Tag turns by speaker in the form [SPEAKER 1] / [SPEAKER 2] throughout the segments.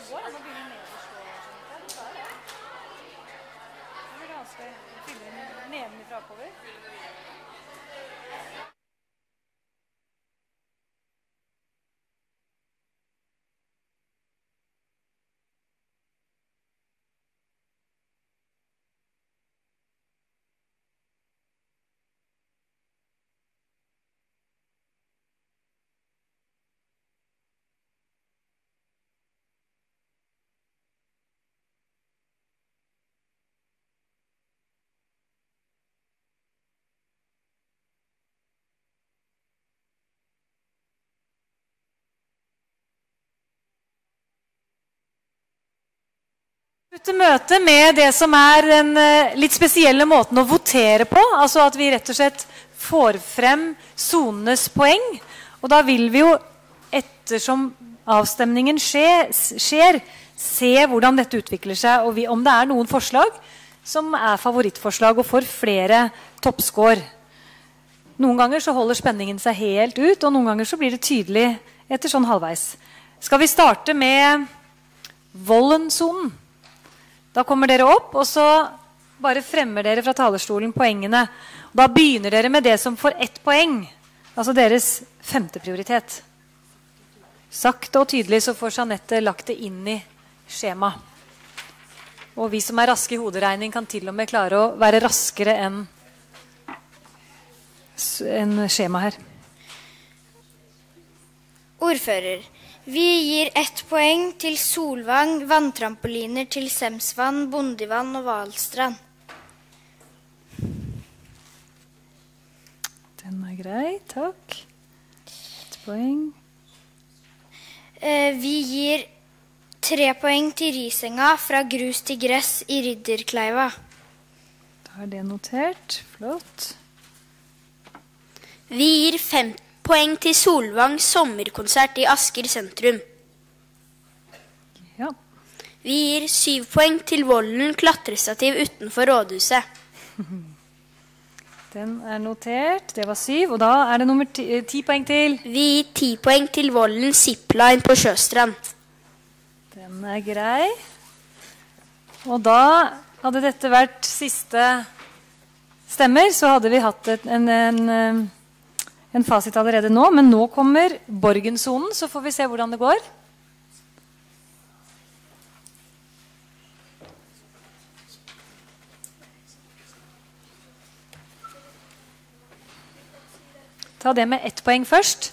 [SPEAKER 1] går an å begynne nederst og sånt. Ja, det blir ganske fylle nedenifra oppover. Møte med det som den litt spesielle måten å votere på, altså at vi rett og slett får frem sonenes poeng, og da vil vi jo ettersom avstemningen skjer, se hvordan dette utvikler seg, og om det noen forslag som favorittforslag og får flere toppscore. Noen ganger så holder spenningen seg helt ut, og noen ganger så blir det tydelig etter sånn halvveis. Skal vi starte med Vollen-sonen? Da kommer dere opp, og så bare fremmer dere fra talerstolen poengene. Da begynner dere med det som får 1 poeng, altså deres 5. prioritet. Sakte og tydelig så får Jeanette lagt det inn i skjema. Og vi som raske i hoderegning kan til og med klare å være raskere enn skjema her.
[SPEAKER 2] Ordfører. Vi gir 1 poeng til Solvang, vanntrampoliner til Semsvann, Bondivann og Valstrand.
[SPEAKER 1] Den grei, takk. 1 poeng.
[SPEAKER 2] Vi gir 3 poeng til Risenga fra grus til gress i Ridderkleiva.
[SPEAKER 1] Da det notert. Flott.
[SPEAKER 3] Vi gir 5 poeng til Solvang sommerkonsert i Asker sentrum.
[SPEAKER 1] Ja.
[SPEAKER 3] Vi gir 7 poeng til Vollen klatrestativ utenfor rådhuset.
[SPEAKER 1] Den notert. Det var 7. Og da det nummer 10 poeng til.
[SPEAKER 3] Vi gir 10 poeng til Vollen zipline på Sjøstrand.
[SPEAKER 1] Den grei. Og da hadde dette vært siste stemmer, så hadde vi hatt en fasit allerede nå, men nå kommer Borgensonen, så får vi se hvordan det går. Ta det med 1 poeng først.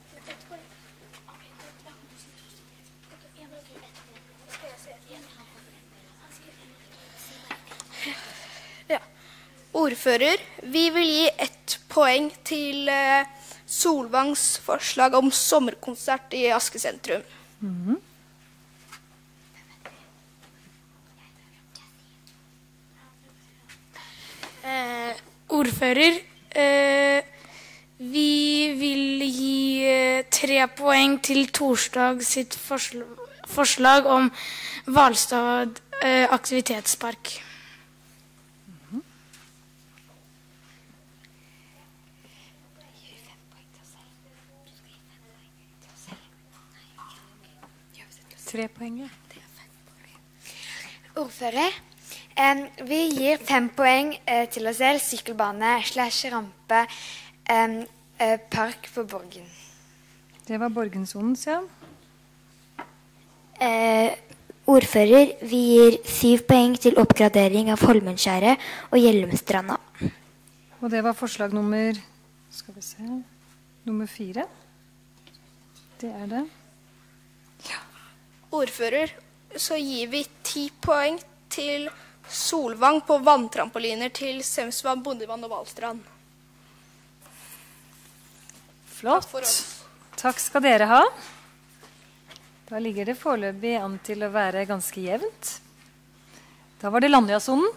[SPEAKER 4] Ordfører, vi vil gi 1 poeng til Solvangs forslag om sommerkonsert i Asker sentrum.
[SPEAKER 5] Ordfører, vi vil gi 3 poeng til Torsdag sitt forslag om Hvalstad aktivitetspark.
[SPEAKER 2] Ordfører, vi gir 5 poeng til oss selv, sykkelbane / rampe park på Borgen.
[SPEAKER 1] Det var Borgensonens, ja.
[SPEAKER 2] Ordfører, vi gir 7 poeng til oppgradering av Holmenskjæret og Hjellemstranda.
[SPEAKER 1] Og det var forslag nummer, skal vi se, nummer 4. Det det.
[SPEAKER 4] Ordfører, så gir vi 10 poeng til Solvang på vanntrampoliner til Semsvann, Bondivann og Valstrand.
[SPEAKER 1] Flott. Takk skal dere ha. Da ligger det foreløpig an til å være ganske jevnt. Da var det Landøyasonen.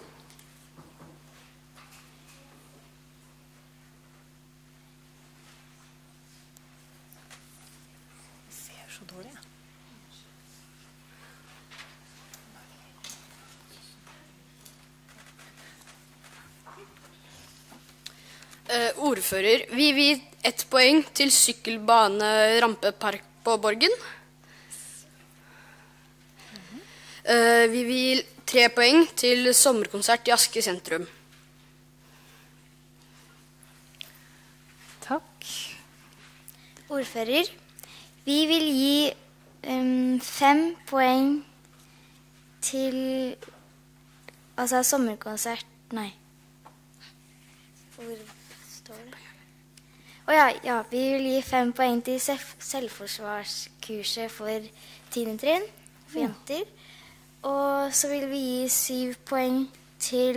[SPEAKER 1] Ser så dårlig, ja.
[SPEAKER 3] Ordfører, vi vil 1 poeng til sykkelbane rampepark på Borgen.
[SPEAKER 6] Vi vil gi 3 poeng til sommerkonsert i Asker sentrum.
[SPEAKER 1] Takk.
[SPEAKER 2] Ordfører, vi vil gi 5 poeng til sommerkonsert. Nei. Hvor står det? Ja, vi vil gi 5 poeng til selvforsvarskurset for 10. trinn, for jenter. Og så vil vi gi 7 poeng til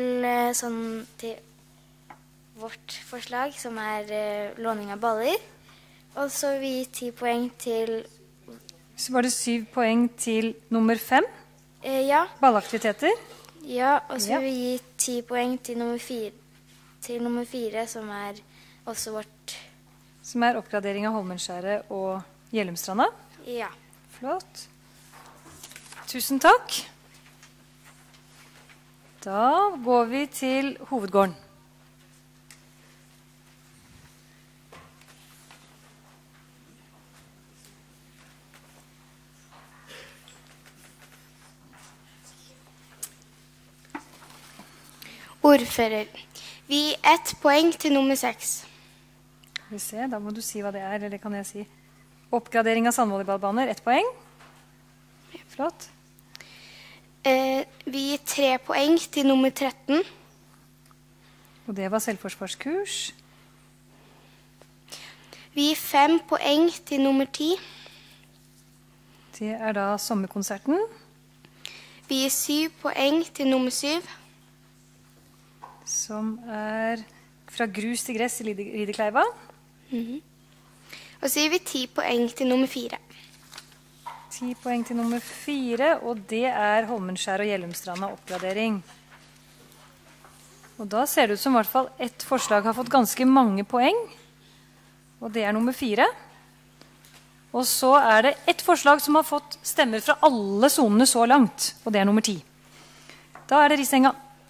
[SPEAKER 2] vårt forslag, som låning av baller. Og så vil vi gi 10 poeng til...
[SPEAKER 1] Så var det 7 poeng til nummer 5?
[SPEAKER 2] Ja.
[SPEAKER 1] Ballaktiviteter?
[SPEAKER 2] Ja, og så vil vi gi 10 poeng til nummer 4, som også vårt...
[SPEAKER 1] Som oppgradering av Holmenskjæret og Gjellumstranda?
[SPEAKER 2] Ja.
[SPEAKER 1] Flott. Tusen takk. Da går vi til hovedgården.
[SPEAKER 4] Ordfører, vi gir 1 poeng til nummer 6.
[SPEAKER 1] Skal vi se, da må du si hva det eller kan jeg si. Oppgradering av sandvolleyballbaner, 1 poeng. Flott.
[SPEAKER 4] Vi gir 3 poeng til nummer 13.
[SPEAKER 1] Og det var selvforsvarskurs.
[SPEAKER 4] Vi gir 5 poeng til nummer 10.
[SPEAKER 1] Det da sommerkonserten.
[SPEAKER 4] Vi gir 7 poeng til nummer 7.
[SPEAKER 1] Som fra grus til gress i Ridekleiva.
[SPEAKER 4] Og så gir vi 10 poeng til nummer 4.
[SPEAKER 1] 10 poeng til nummer 4, og det Holmenskjær og Gjellumstranda oppgradering. Og da ser det ut som I hvert fall ett forslag har fått ganske mange poeng, og det nummer 4. Og så det ett forslag som har fått stemmer fra alle sonene så langt, og det nummer 10. Da det Risenga.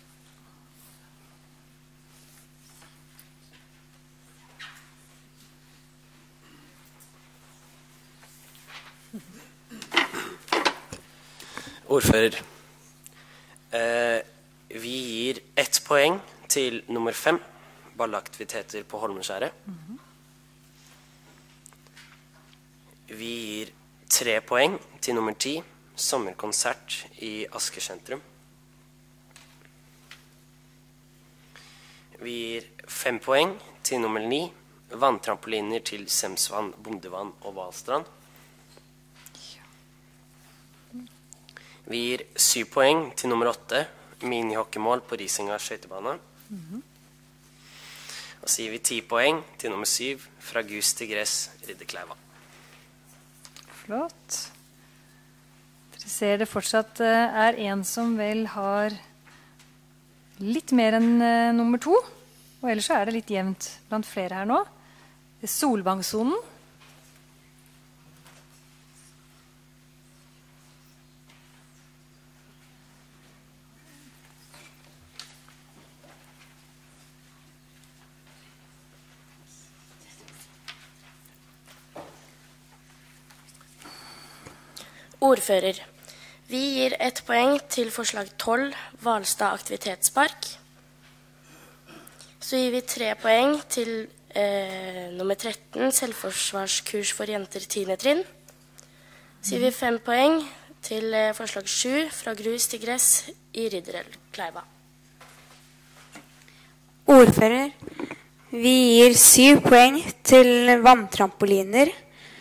[SPEAKER 7] Ordfører, vi gir 1 poeng til nummer 5, ballaktiviteter på Holmenskjæret. Vi gir 3 poeng til nummer 10, sommerkonsert i Asker sentrum. Vi gir 5 poeng til nummer 9, vanntrampoliner til Semsvann, Bondevann og Valstrand. Vi gir 7 poeng til nummer 8, minihockeymål på Risenga skøytebane. Og så gir vi 10 poeng til nummer 7, fra gus til gress, Ridekleiva.
[SPEAKER 1] Flott. Dere ser det fortsatt en som vel har litt mer enn nummer 2, og ellers så det litt jevnt blant flere her nå. Solvangsonen.
[SPEAKER 8] Ordfører, vi gir 1 poeng til forslag 12, Hvalstad aktivitetspark. Så gir vi 3 poeng til nummer 13, selvforsvarskurs for jenter 10. trinn. Så gir vi 5 poeng til forslag 7, fra grus til gress i Ridderkleiva.
[SPEAKER 9] Ordfører, vi gir 7 poeng til vanntrampoliner.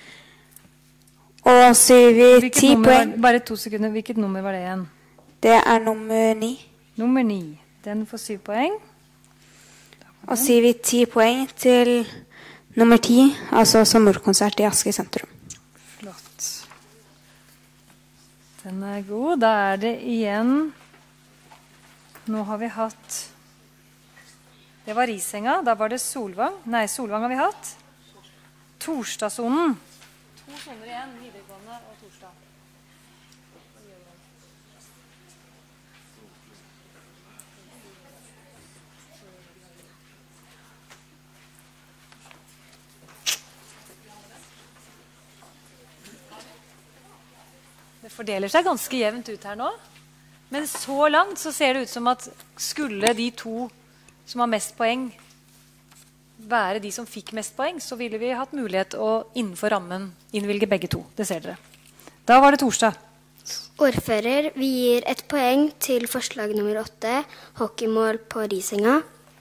[SPEAKER 9] Og så gir vi 10 poeng.
[SPEAKER 1] Bare 2 sekunder, hvilket nummer var det igjen?
[SPEAKER 9] Det nummer 9.
[SPEAKER 1] Nummer 9, den får 7 poeng.
[SPEAKER 9] Og så gir vi 10 poeng til nummer 10, altså sommerkonsert i Asker sentrum.
[SPEAKER 1] Flott. Den god. Da det igjen, nå har vi hatt, det var Risenga, da var det Solvang. Nei, Solvang har vi hatt. Torstadsonen. 2 soner igjen, videregående og Torstad. Det fordeler seg ganske jevnt ut her nå. Men så langt så ser det ut som at skulle de to som har mest poeng være de som fikk mest poeng, så ville vi hatt mulighet å innenfor rammen innvilge begge to. Det ser dere. Da var det Torstad.
[SPEAKER 10] Ordfører, vi gir 1 poeng til forslag nummer 8, hockeymål på Risenga.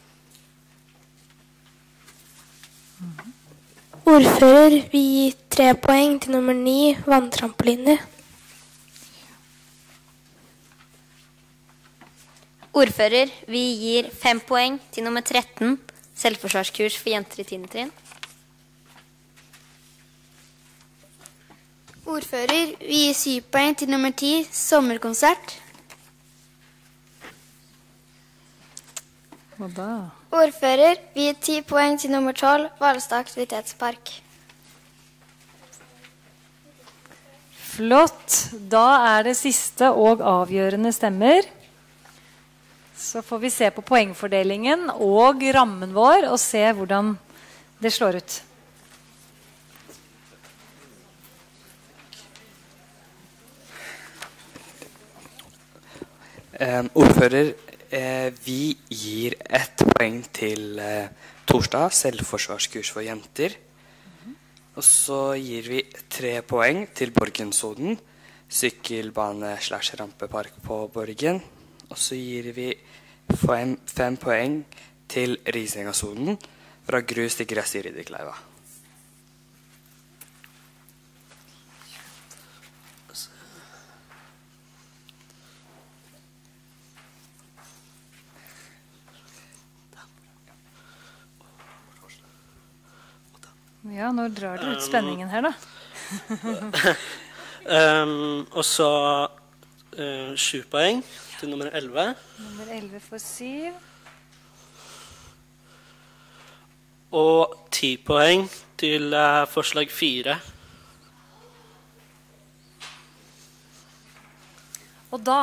[SPEAKER 5] Ordfører, vi gir 3 poeng til nummer 9, vanntrampoline.
[SPEAKER 11] Ordfører, vi gir 5 poeng til nummer 13, selvforsvarskurs for jenter i 10. trinn.
[SPEAKER 2] Ordfører, vi gir 7 poeng til nummer 10, sommerkonsert.
[SPEAKER 1] Hva da?
[SPEAKER 2] Ordfører, vi gir 10 poeng til nummer 12, Hvalstad aktivitetspark.
[SPEAKER 1] Flott. Da er det siste og avgjørende stemmer. Så får vi se på poengfordelingen og rammen vår og se hvordan det slår ut.
[SPEAKER 12] Ordfører, vi gir 1 poeng til Torstad, selvforsvarskurs for jenter. Og så gir vi 3 poeng til Borgensoden, sykkelbane/rampepark på Borgen. Og så gir vi 5 poeng til Risengasonen, fra grus til gress i Ridderkleiva.
[SPEAKER 1] Ja, nå drar dere ut spenningen her, da.
[SPEAKER 13] Og så 7 poeng til nummer 11.
[SPEAKER 1] Nummer 11 for 7.
[SPEAKER 13] Og 10 poeng til forslag 4.
[SPEAKER 1] Og da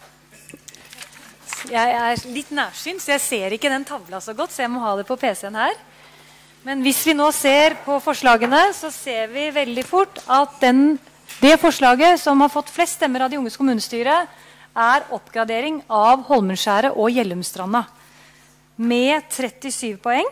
[SPEAKER 1] jeg er litt nærsynt, så jeg ser ikke den tavla så godt, så jeg må ha det på PC-en her. Men hvis vi nå ser på forslagene, så ser vi veldig fort at det forslaget som har fått flest stemmer av de unges kommunestyre, er oppgradering av Holmenskjæret og Gjellumstranda med 37 poeng.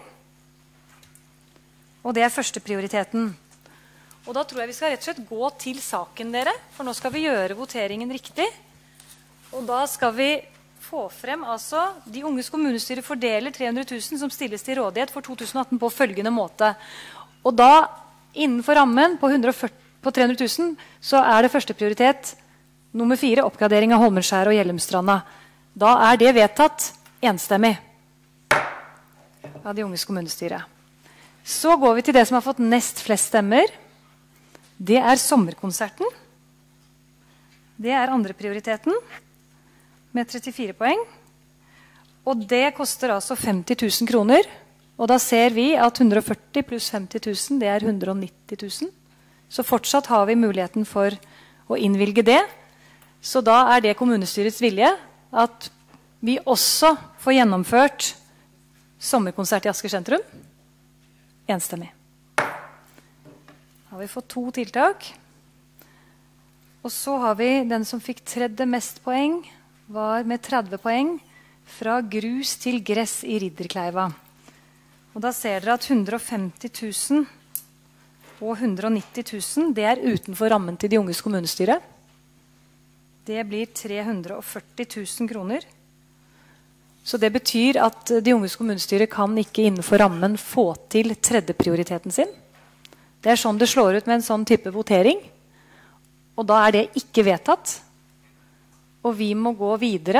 [SPEAKER 1] Og det er første prioriteten. Og da tror jeg vi skal rett og slett gå til saken, dere, for nå skal vi gjøre voteringen riktig. Og da skal vi få frem, altså, de unges kommunestyre fordeler 300 000 som stilles til rådighet for 2018 på følgende måte. Og da, innenfor rammen på 300 000, så er det første prioritet nummer 4, oppgradering av Holmenskjæret og Gjellumstranda. Da er det vedtatt enstemmig av de unges kommunestyre. Så går vi til det som har fått nest flest stemmer. Det er sommerkonserten. Det er andre prioriteten, med 34 poeng. Og det koster altså 50 000 kroner. Og da ser vi at 140 pluss 50 000, det er 190 000. Så fortsatt har vi muligheten for å innvilge det. Så da er det kommunestyrets vilje at vi også får gjennomført sommerkonsert i Asker sentrum. Enstemmig. Da har vi fått 2 tiltak. Og så har vi den som fikk tredje mest poeng, var med 30 poeng fra grus til gress i Ridderkleiva. Og da ser dere at 150 000 og 190 000, det er utenfor rammen til de unges kommunestyre. Det blir 340 000 kroner. Så det betyr at de unges kommunestyre kan ikke innenfor rammen få til tredje prioriteten sin. Det er sånn det slår ut med en sånn type votering. Og da er det ikke vedtatt. Og vi må gå videre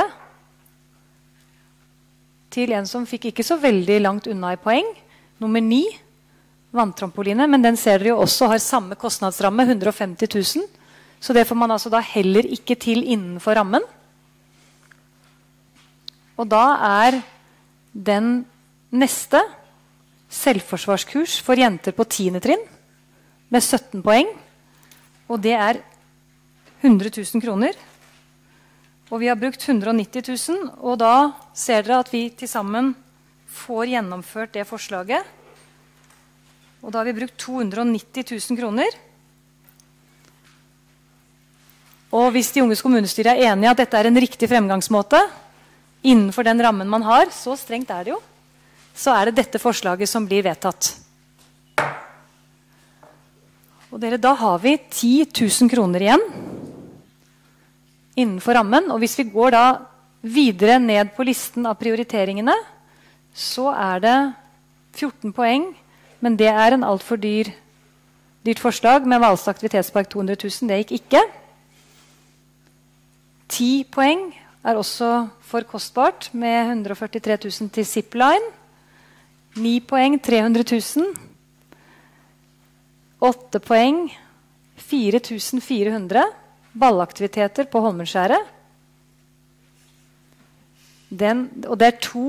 [SPEAKER 1] til en som fikk ikke så veldig langt unna i poeng. Nummer 9, vanntrampoline. Men den ser dere jo også har samme kostnadsramme, 150 000. Så det får man altså da heller ikke til innenfor rammen. Og da er den neste selvforsvarskurs for jenter på 10. trinn med 17 poeng. Og det er 100 000 kroner. Og vi har brukt 190 000, og da ser dere at vi til sammen får gjennomført det forslaget. Og da har vi brukt 290 000 kroner. Og hvis de unges kommunestyre er enige at dette er en riktig fremgangsmåte, innenfor den rammen man har, så strengt er det jo, så er det dette forslaget som blir vedtatt. Og dere, da har vi 10 000 kroner igjen innenfor rammen. Og hvis vi går da videre ned på listen av prioriteringene, så er det 14 poeng, men det er en alt for dyrt forslag med Hvalstad aktivitetspark 200 000. Det gikk ikke. 10 poeng er også for kostbart med 143 000 til Zipline. 9 poeng 300 000. 8 poeng 4400. Ballaktiviteter på Holmenskjæret. Og det er 2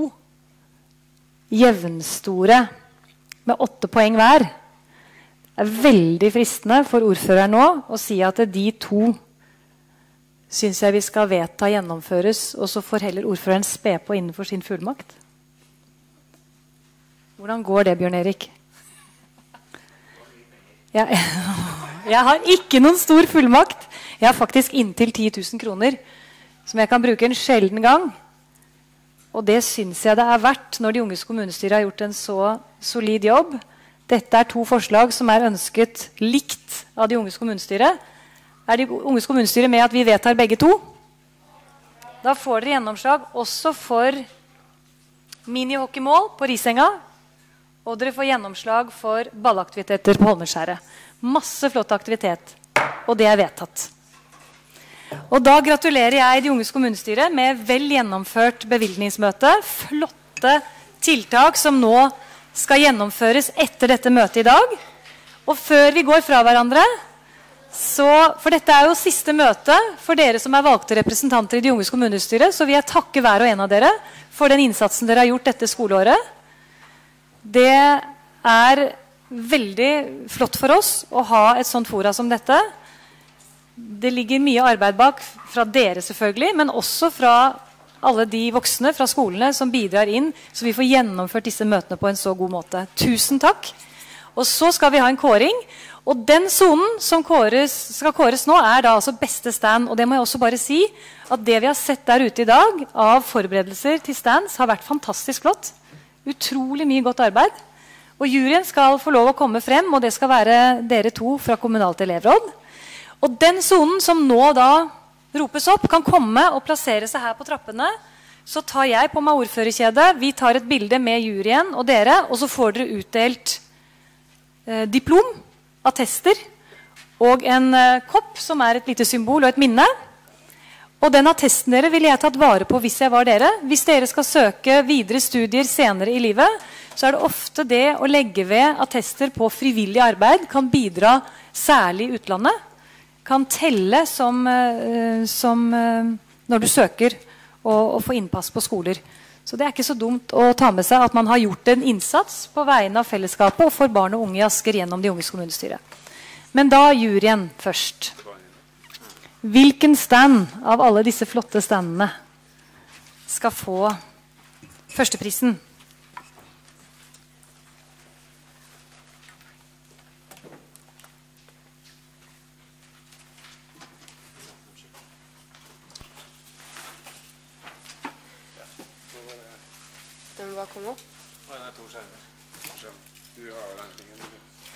[SPEAKER 1] jevnstore med 8 poeng hver. Det er veldig fristende for ordføreren nå å si at de 2 synes jeg vi skal vedta gjennomføres, og så får heller ordføreren spe på innenfor sin fullmakt. Hvordan går det, Bjørn Erik? Jeg har ikke noen stor fullmakt. Jeg har faktisk inntil 10 000 kroner, som jeg kan bruke en sjelden gang. Og det synes jeg det er verdt når de unges kommunestyre har gjort en så solid jobb. Dette er 2 forslag som er ønsket likt av de unges kommunestyre. Er de unges kommunestyre med at vi vedtar begge 2? Da får dere gjennomslag også for mini-hockeymål på Risenga, og dere får gjennomslag for ballaktiviteter på Holmenskjæret. Masse flott aktivitet, og det er vedtatt. Og da gratulerer jeg de unges kommunestyre med vel gjennomført bevilgningsmøte. Flotte tiltak som nå skal gjennomføres etter dette møtet i dag. Og før vi går fra hverandre, for dette er jo siste møte for dere som er valgte representanter i de unges kommunestyre, så vil jeg takke hver og en av dere for den innsatsen dere har gjort dette skoleåret. Det er veldig flott for oss å ha et sånt fora som dette. Det ligger mye arbeid bak fra dere selvfølgelig, men også fra alle de voksne fra skolene som bidrar inn, så vi får gjennomført disse møtene på en så god måte. Tusen takk. Og så skal vi ha en kåring, og den zonen som skal kåres nå er da altså beste stand, og det må jeg også bare si, at det vi har sett der ute i dag av forberedelser til stands har vært fantastisk flott. Utrolig mye godt arbeid. Og juryen skal få lov å komme frem, og det skal være dere 2 fra kommunalt elevråd. Og den zonen som nå da ropes opp, kan komme og plassere seg her på trappene. Så tar jeg på meg ordførerkjedet, vi tar et bilde med juryen og dere, og så får dere utdelt diplom, attester og en kopp som er et lite symbol og et minne. Og den attesten dere ville jeg tatt vare på hvis jeg var dere. Hvis dere skal søke videre studier senere i livet, så er det ofte det å legge ved attester på frivillig arbeid kan bidra særlig i utlandet. Kan telle som når du søker og får innpass på skoler. Så det er ikke så dumt å ta med seg at man har gjort en innsats på vegne av fellesskapet og for barn og unge i Asker gjennom de unges kommunestyre. Men da juryen først. Hvilken stand av alle disse flotte standene skal få førsteprisen?
[SPEAKER 6] Den må bare komme opp.
[SPEAKER 14] Nei, det er 2 skjermer. Du har den tingen.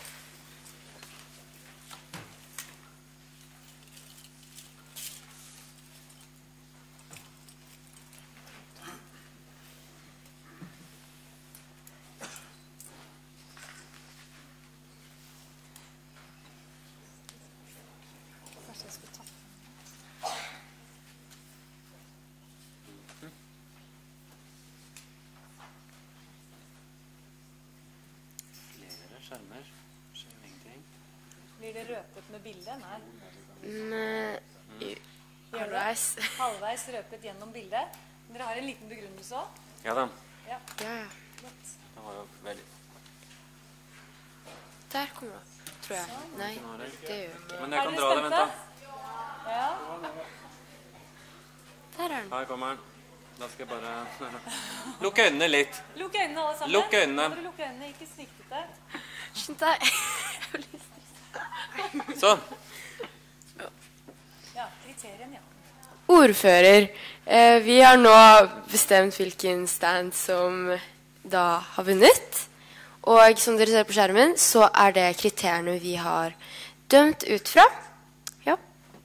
[SPEAKER 14] Skjermer. Skjer ingenting.
[SPEAKER 1] Blir det røpet med bildet?
[SPEAKER 6] Nei.
[SPEAKER 1] Halvveis. Halvveis røpet gjennom bildet. Dere har en liten begrunnelse også?
[SPEAKER 14] Ja da.
[SPEAKER 1] Ja.
[SPEAKER 6] Godt.
[SPEAKER 14] Det var jo veldig...
[SPEAKER 6] Der kommer det opp, tror jeg. Nei, det gjør ikke.
[SPEAKER 14] Men jeg kan dra det, vent da.
[SPEAKER 1] Ja.
[SPEAKER 6] Der er den.
[SPEAKER 14] Her kommer den. Da skal jeg bare... Lukk øynene litt.
[SPEAKER 1] Lukk øynene alle sammen.
[SPEAKER 14] Lukk øynene.
[SPEAKER 1] Lukk øynene, ikke sniktet det.
[SPEAKER 6] Skjønt deg.
[SPEAKER 14] Sånn.
[SPEAKER 1] Ja, kriterier.
[SPEAKER 15] Ordfører, vi har nå bestemt hvilken stand som da har vunnet. Og som dere ser på skjermen, så det kriteriene vi har dømt ut fra. Ja.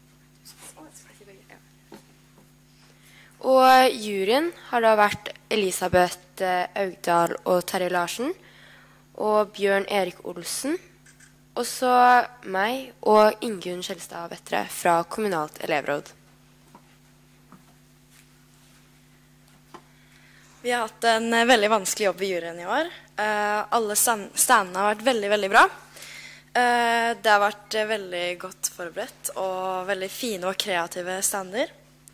[SPEAKER 15] Og juryen har da vært Elisabeth Augdal og Terje Larsen, og Bjørn Erik Olsen, og så meg og Ingunn Kjellstad Vettre fra Kommunalt elevråd.
[SPEAKER 16] Vi har hatt en veldig vanskelig jobb i juryen i år. Alle standene har vært veldig, veldig bra. Det har vært veldig godt forberedt og veldig fine og kreative stander.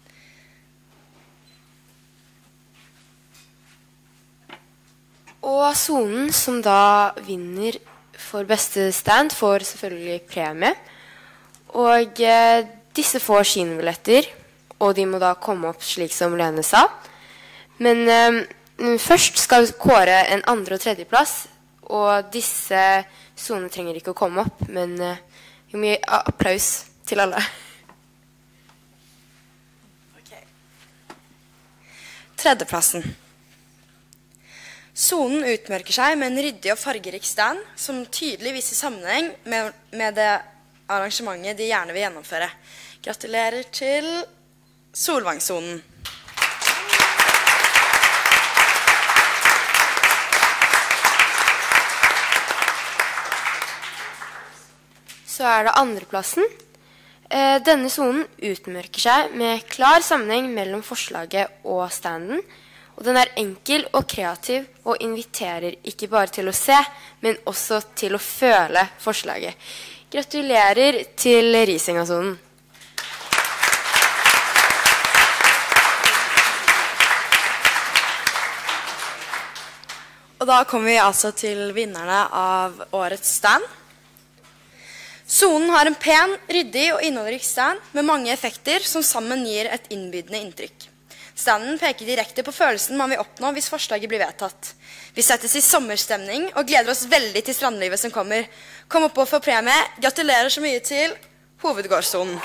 [SPEAKER 15] Og sonen som da vinner for beste stand får selvfølgelig premie. Og disse får kinobilletter, og de må da komme opp slik som Lene sa. Men først skal vi kåre en andre- og tredjeplass, og disse sonene trenger ikke å komme opp, men vi må gi applaus til alle.
[SPEAKER 16] Okay. Tredjeplassen. Sonen utmørker seg med en ryddig og fargerik stand som tydelig viser sammenheng med det arrangementet de gjerne vil gjennomføre. Gratulerer til Solvangsonen.
[SPEAKER 15] Så det andreplassen. Denne sonen utmørker seg med klar sammenheng mellom forslaget og standen. Og den enkel og kreativ og inviterer ikke bare til å se, men også til å føle forslaget. Gratulerer til Risenga-sonen.
[SPEAKER 16] Og da kommer vi altså til vinnerne av årets stand. Sonen har en pen, ryddig og innholdsrik stand med mange effekter som sammen gir et innbydende inntrykk. Standen peker direkte på følelsen man vil oppnå hvis forslaget blir vedtatt. Vi settes i sommerstemning og gleder oss veldig til strandlivet som kommer. Kom opp og få premie. Gratulerer så mye til Hovedgårdssonen.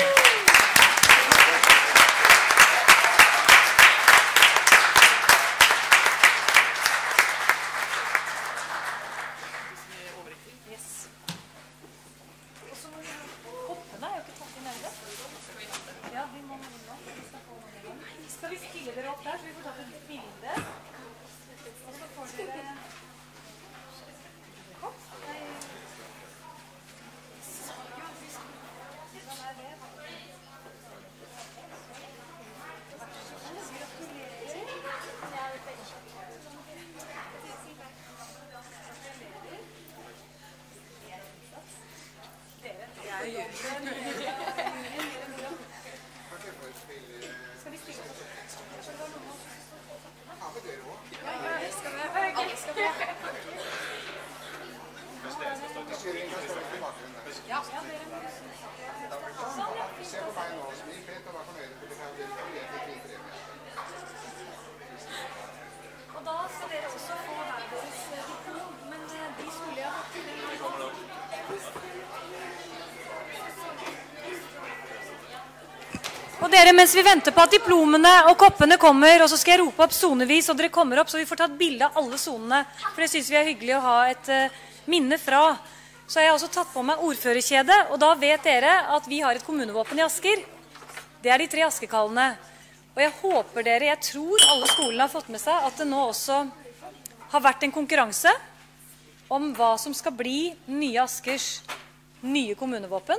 [SPEAKER 1] Og dere, mens vi venter på at diplomene og koppene kommer, og så skal jeg rope opp sonevis, og dere kommer opp, så vi får tatt bilde av alle sonene, for det synes vi hyggelig å ha et minne fra. Så har jeg også tatt på meg ordførerkjede, og da vet dere at vi har et kommunevåpen i Asker. Det de 3 askekallene. Og jeg håper dere, jeg tror alle skolene har fått med seg, at det nå også har vært en konkurranse om hva som skal bli nye Askers nye kommunevåpen.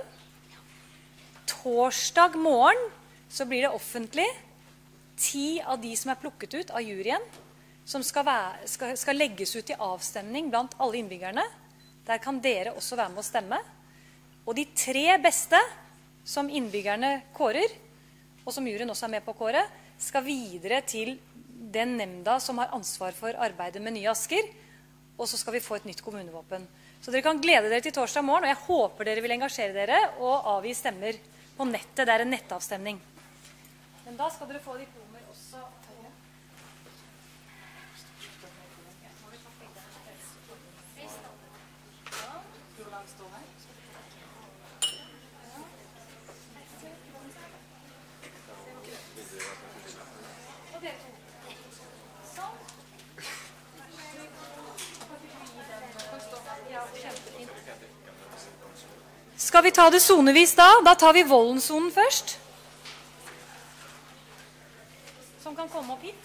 [SPEAKER 1] Torsdag morgen så blir det offentlig 10 av de som plukket ut av juryen, som skal legges ut i avstemning blant alle innbyggerne. Der kan dere også være med å stemme. Og de 3 beste som innbyggerne kårer, og som juryen også med på å kåre, skal videre til den nemnda som har ansvar for arbeidet med nye Asker, og så skal vi få et nytt kommunevåpen. Så dere kan glede dere til torsdag morgen, og jeg håper dere vil engasjere dere og avgi stemmer på nettet. Det en nettavstemning. Men da skal dere få diplomer også. Skal vi ta det sonevis da? Da tar vi Vollensonen først. Som kan komme opp hit.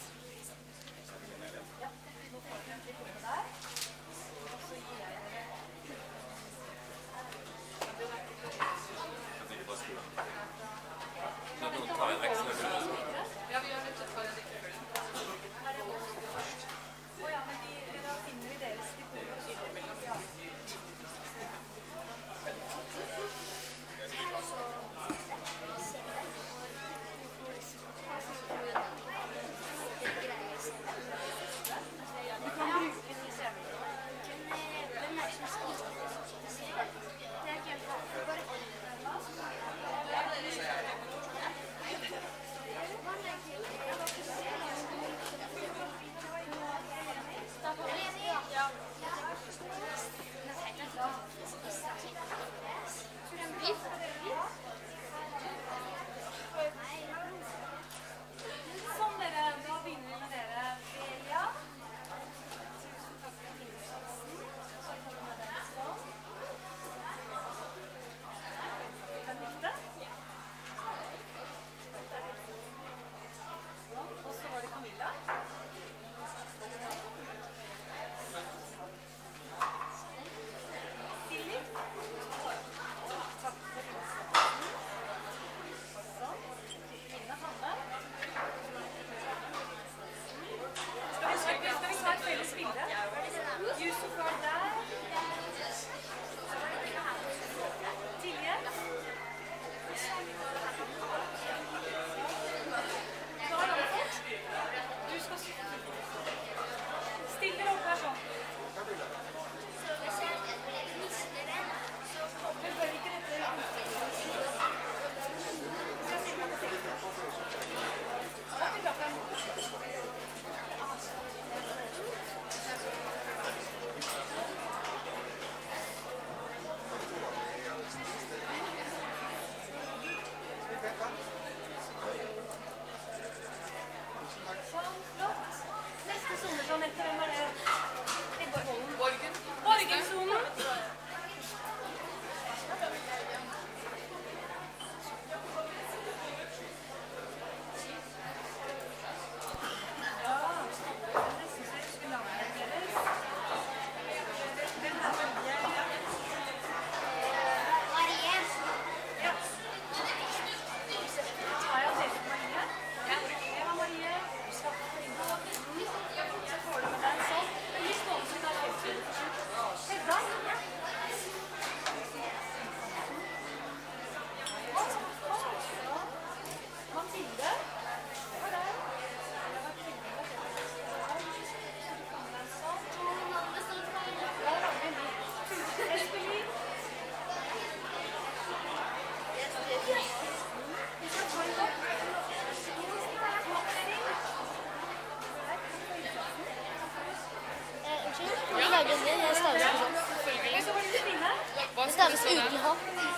[SPEAKER 17] Det staves uten H.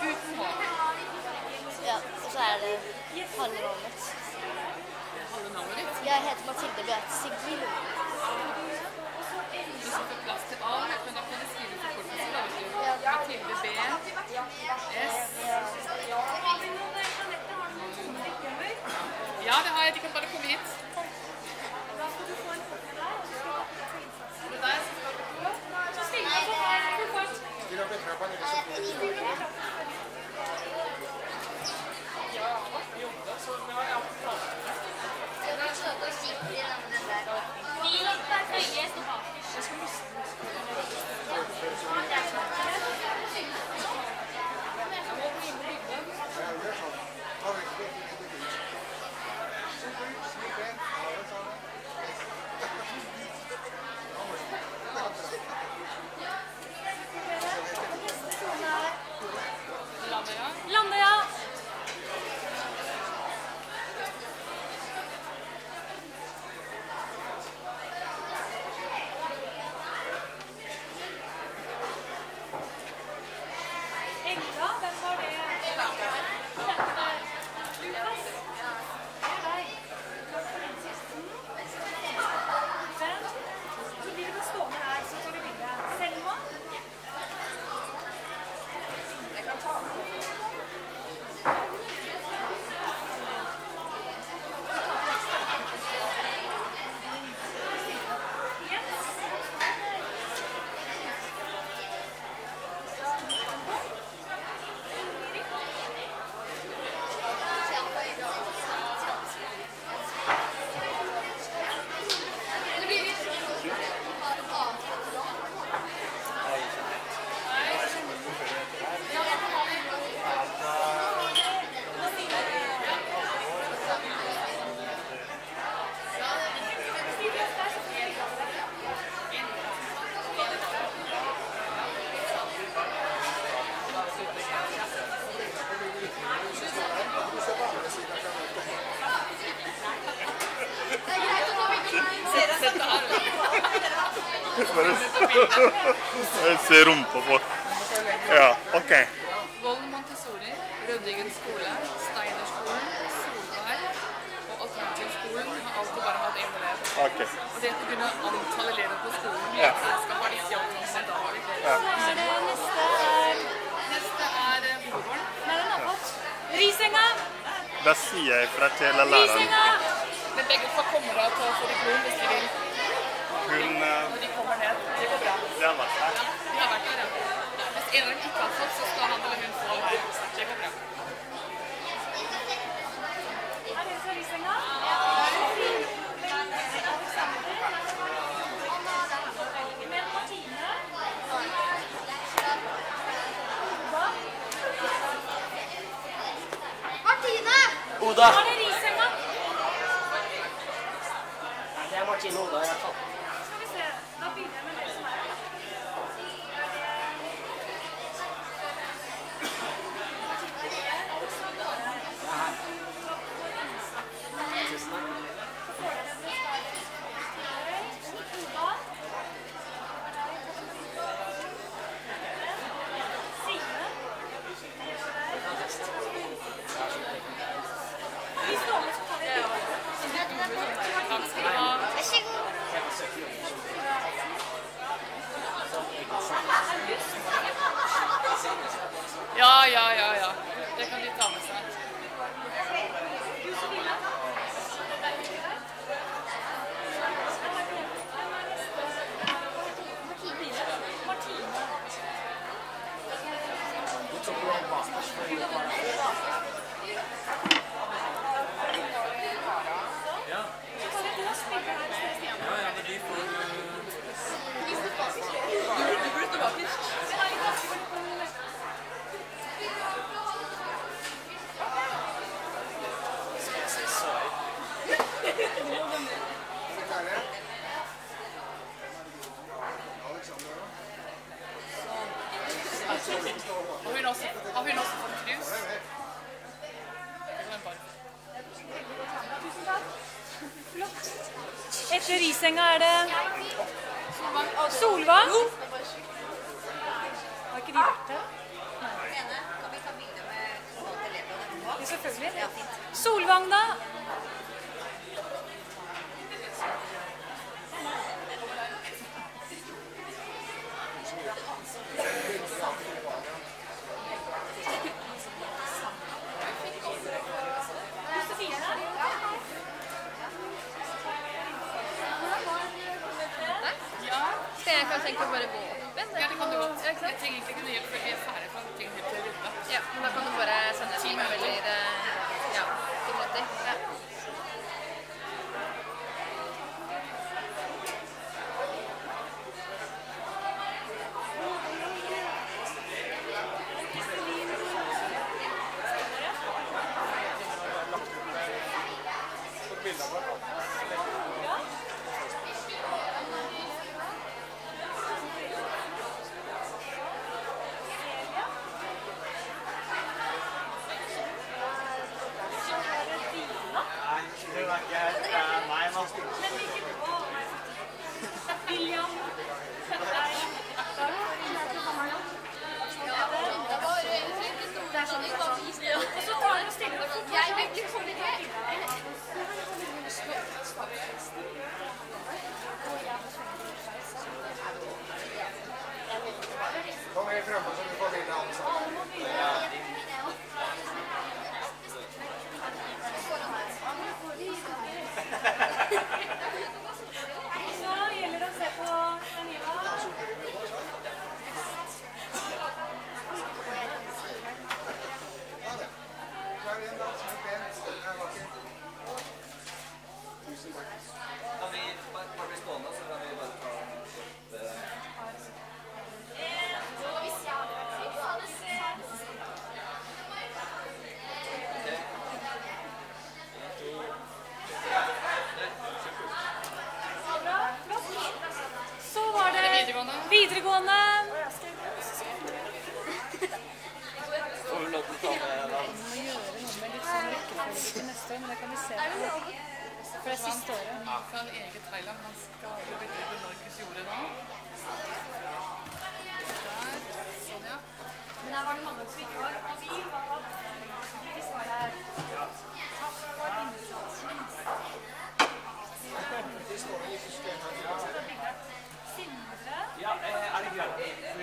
[SPEAKER 17] Ja, og så er det halve navnet.
[SPEAKER 18] Halve navnet ditt?
[SPEAKER 17] Jeg heter Mathilde Beate Sigvild.
[SPEAKER 18] Du skal få plass til A, men da kan du skrive for kort, så lager du Mathilde B. S. Ja, det har jeg. De kan bare komme hit. Da skal du få en kort med deg, og så skal du få innsatsen. Det der, så skal du få. Så stiller jeg for her, for kort. Ja, jobba, så nå har jeg hatt plass.
[SPEAKER 17] Jeg kan søke og stikke i den der. Vi er høye, stå bak. Jeg skal miste den.
[SPEAKER 1] Landøya. Engla, hvem var det? Lukas. Det er deg. Takk for innsatsen. Så blir det stående her, så tar vi bildet. Selma. Jeg kan ta den.
[SPEAKER 19] Jeg ser rumpa på. Ja, ok.
[SPEAKER 18] Vollen Montessori, Røddingen skole, Steinerskolen, Solvær og Alternativskolen har alltid bare hatt en elev.
[SPEAKER 19] Ok.
[SPEAKER 18] Og det på grunn av antall elever på skolen,
[SPEAKER 19] Ja.
[SPEAKER 18] så skal bare ikke oppnås, men da har vi flere.
[SPEAKER 19] Ja.
[SPEAKER 18] Neste er Hovedgården.
[SPEAKER 1] Nei, den har fått. Risenga!
[SPEAKER 19] Da sier jeg fra til læreren.
[SPEAKER 1] Risenga!
[SPEAKER 18] Men begge får komme da til å få diplom hvis de vil.
[SPEAKER 19] Hun...
[SPEAKER 18] Når de kommer ned. Det går bra.
[SPEAKER 19] Det har vært her.
[SPEAKER 18] Ja, de har vært her, ja. Hvis en av dem ikke har fått, så skal han eller hun få her. Det går bra.
[SPEAKER 1] Er det fra Risenga?
[SPEAKER 17] Martine!
[SPEAKER 7] Oda!
[SPEAKER 1] Var det Risenga?
[SPEAKER 7] Det er Martine Oda i hvert fall.
[SPEAKER 1] Skal vi se, da begynner jeg med det som er.
[SPEAKER 18] Takk skal du ha.
[SPEAKER 17] Vær så god.
[SPEAKER 18] Ja. Det kan de ta med seg. Har hun også fått krus?
[SPEAKER 1] Flott. Etter Risenga er det Solvang. Har ikke de vært her? Ja, selvfølgelig. Solvang da.
[SPEAKER 18] Skal jeg kanskje egentlig bare gå opp igjen? Ja, det kan du godt. Jeg trenger ikke kunne hjelpe før vi er ferdig fra ting helt til ruta. Ja, men da kan du bare sende 10 minutter. Ja, 10 minutter. Ja.
[SPEAKER 20] Kom her fremme så du får bilde alle sammen.
[SPEAKER 1] Så gjelder det å se på Aniva.
[SPEAKER 14] Kan vi bare bli stående, så kan vi bare ta
[SPEAKER 1] Så var det videregående.
[SPEAKER 14] Får vi lov til å ta med
[SPEAKER 1] Vi må gjøre noe med litt sånn rekkefølge til neste år, men det kan vi se på. For det er siste året.
[SPEAKER 18] Fra eget Thailand. Man skal bedrive Norges jordet nå. Der, sånn ja.
[SPEAKER 1] Men her var det mange som ikke var. Og vi var de var her. Takk for innsatsen. Sindre.
[SPEAKER 14] Ja, er det greit?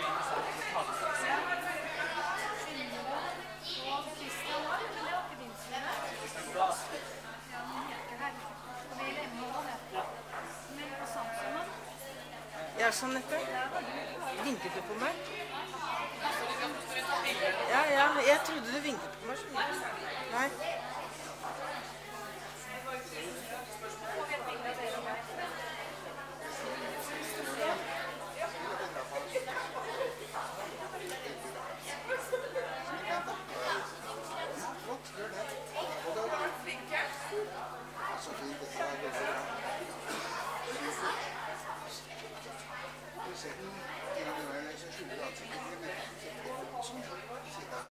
[SPEAKER 1] Og Kristian var, men det var ikke din side. Ja, den heter her. Og vi lemmer også det. Men på Samsungen.
[SPEAKER 21] Ja, Jeanette. Vinket du på meg? Ja, jeg trodde du vinket på meg. Nei.